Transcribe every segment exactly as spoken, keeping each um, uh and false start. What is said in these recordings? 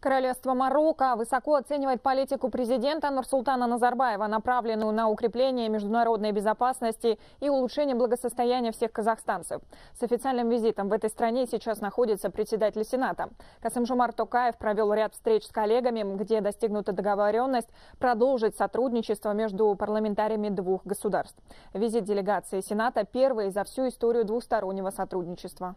Королевство Марокко высоко оценивает политику президента Нурсултана Назарбаева, направленную на укрепление международной безопасности и улучшение благосостояния всех казахстанцев. С официальным визитом в этой стране сейчас находится председатель Сената. Касым-Жомарт Токаев провел ряд встреч с коллегами, где достигнута договоренность продолжить сотрудничество между парламентариями двух государств. Визит делегации Сената первый за всю историю двустороннего сотрудничества.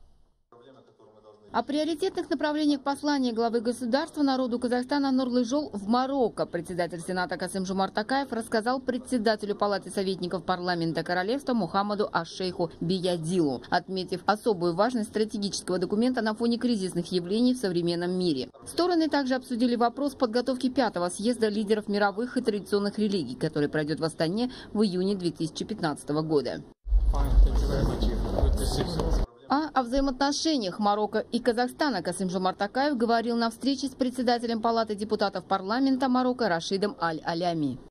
О приоритетных направлениях послания главы государства народу Казахстана Нурлы Жол в Марокко председатель Сената Касым-Жомарт Токаев рассказал председателю Палаты советников парламента королевства Мухаммаду Аш-Шейху Биядилу, отметив особую важность стратегического документа на фоне кризисных явлений в современном мире. Стороны также обсудили вопрос подготовки пятого съезда лидеров мировых и традиционных религий, который пройдет в Астане в июне две тысячи пятнадцатого года. А о взаимоотношениях Марокко и Казахстана Касым-Жомарт Токаев говорил на встрече с председателем Палаты депутатов парламента Марокко Рашидом Аль-Алями.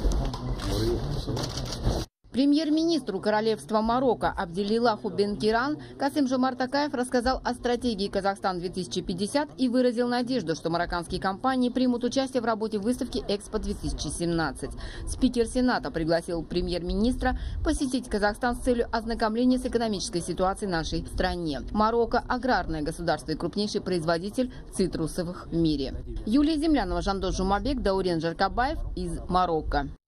Премьер-министру королевства Марокко Абделилаху бен Киран Касым-Жомарт Токаев рассказал о стратегии «Казахстан две тысячи пятьдесят» и выразил надежду, что марокканские компании примут участие в работе выставки «Экспо две тысячи семнадцать». Спикер Сената пригласил премьер-министра посетить Казахстан с целью ознакомления с экономической ситуацией нашей стране. Марокко – аграрное государство и крупнейший производитель цитрусовых в мире. Юлия Землянова, Жандос Жумабек, Даурен Жаркабаев из Марокко.